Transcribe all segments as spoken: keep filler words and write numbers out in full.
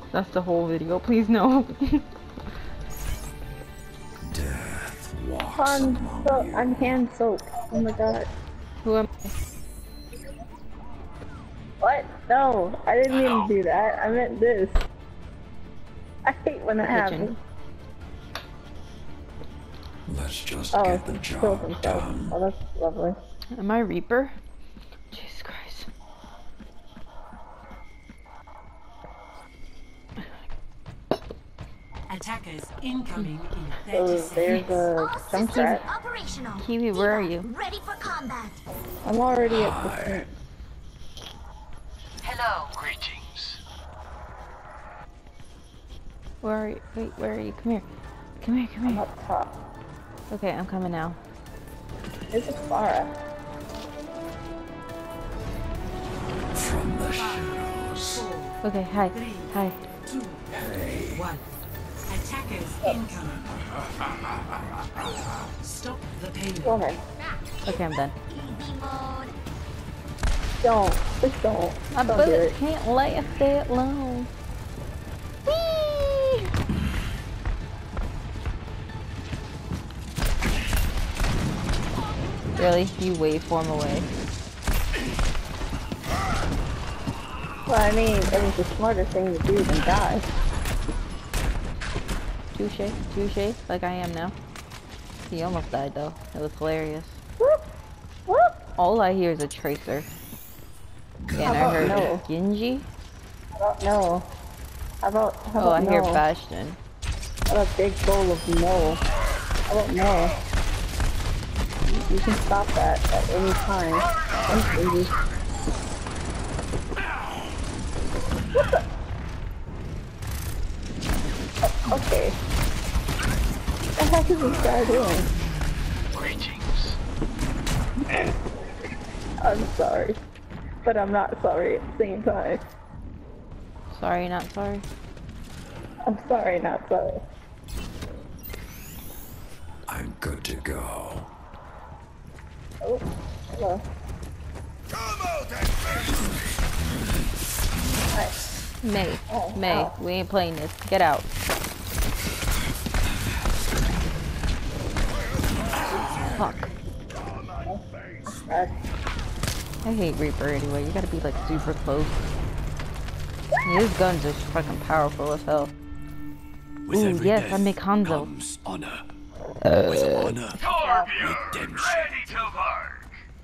That's the whole video. Please no. Death walks I'm, among so, you. I'm hand soaked. Oh my god. Who am I? What? No, I didn't mean to do that. I meant this. I hate when that Kitchen. happens. Let's just Oh, get the he killed job himself. done. Oh, that's lovely. Am I Reaper? Jesus Christ. Attackers incoming in So thirty there's seconds. a All jump systems strat. operational. Kiwi, where are you? Ready for combat. I'm already at the point. Hello. Greetings. Where are you? Wait, where are you? Come here. Come here, come I'm here. up top. Okay, I'm coming now. There's a Farah. From the shadows. Four, Okay, hi. three, Hi. two, Hey. one. Attackers incoming. Stop the payload. Go ahead. Okay, I'm done. Easy mode. Don't. Just don't. My Don't do bullets it. can't last that long. Whee! Really? You waveform away. Well, I mean, it was the smarter thing to do than die. Touche, touche, like I am now. He almost died though. It was hilarious. Whoop! Whoop! All I hear is a tracer. Yeah, and I How about heard no? Genji. How about no? How about, how Oh, I about hear no? Bastion. How about a big bowl of no? How about no? You can stop that at any time. Thanks, baby. What the? Oh, okay. What the heck is this guy doing? Greetings. I'm sorry. But I'm not sorry at the same time. Sorry, not sorry. I'm sorry, not sorry. I'm good to go. Oh, hello. Hi. May, Oh, May, ow. we ain't playing this. Get out. Fuck. Uh, I hate Reaper anyway. You gotta be like super close. His guns are fucking powerful as hell. With Ooh, every yes, death I make Hanzo. comes honor. Uh, With honor, Torbjorn, redemption. ready to work.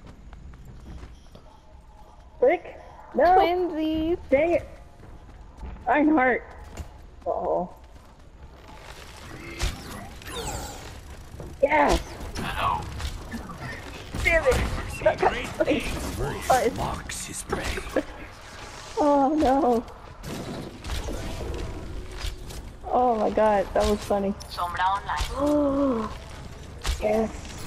Frick? No! Twinsies. Dang it! Reinhardt! Uh oh. Yes! Hello. Damn it! What? Marks his prey. Oh no! Oh my god, that was funny. Sombra online. Oh, yes.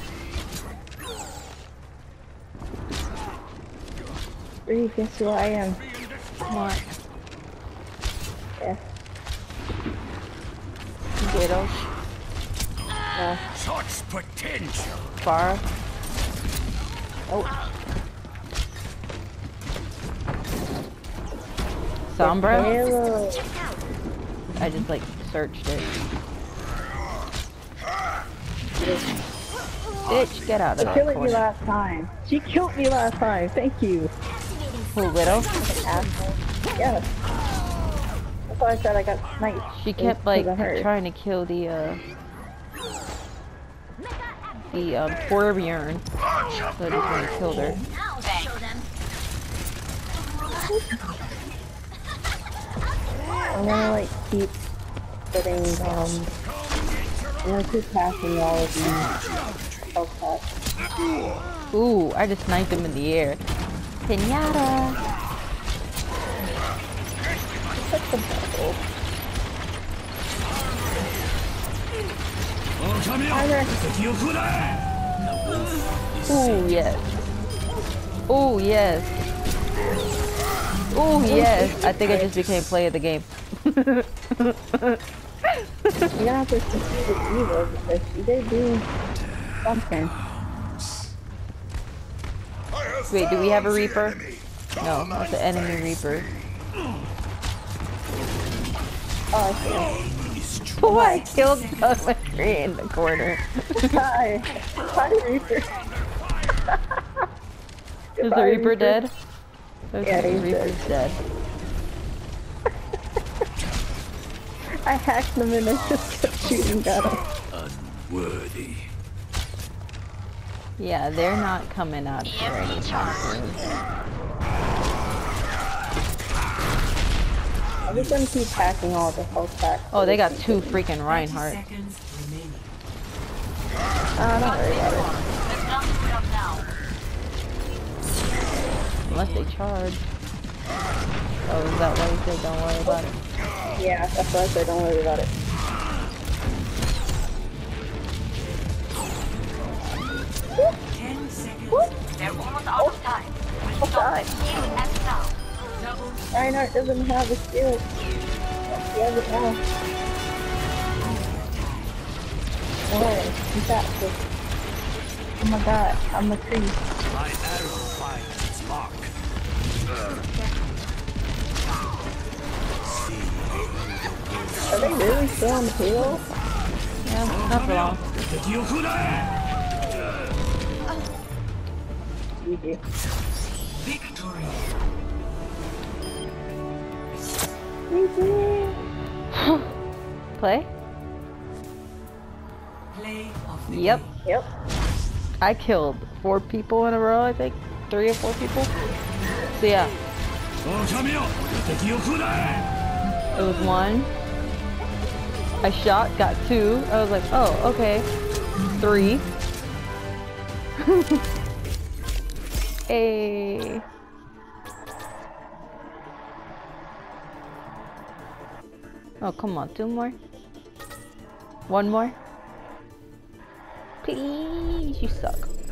Reeve, guess who I am? Come on. Yes. Widow. No. Such potential. Farah. Oh. Sombra. Hello. I just like searched it. Bitch, get out She of that killed me corner. last time. She killed me last time. Thank you. Who, Widow? Asshole. Yes. That's why I said I got sniped. She It kept was like 'cause of her. trying to kill the uh the um Torbjorn. So I just went and killed her. Now show them. I'm gonna like keep putting um I'm gonna keep passing all of these health packs. Ooh, I just sniped him in the air. Pinata. Such a bubble. Ooh, yes. Ooh, yes. Ooh, yes. I think I just became player of the game. You're gonna have to succeed with Evo because she did do something. Wait, do we have a Reaper? No, that's an enemy Reaper. Oh, I see. Oh, I killed Doug McCree in the corner. Hi. Hi, Reaper. Is the Goodbye, Reaper dead? Okay, Yeah, he's Reaper's dead. I hacked them and I just kept shooting at them. Unworthy. Yeah, they're not coming out for anything soon. I'm just gonna keep hacking all the health packs. Oh, they got two freaking thirty Reinhardt. seconds remaining. Ah, don't worry about it. Let's not put up now. Unless they charge. Oh, is that why you said don't worry about it? Yeah, that's what I said, don't worry about it. Ten seconds. They're almost out of time. Oh god, Healing us now. Double. Reinhardt doesn't have a shield. He has it now. Oh, he's got this. Oh my god, I'm a tree. My arrow finds its mark. Are they really still on the hill? Yeah, not for long. G G. Victory. Play? Play of the Yep. game. Yep. I killed four people in a row, I think. Three or four people. So yeah, it was one. I shot, got two. I was like, oh, okay. Three. Hey. Oh, come on, two more. One more. Please, you suck.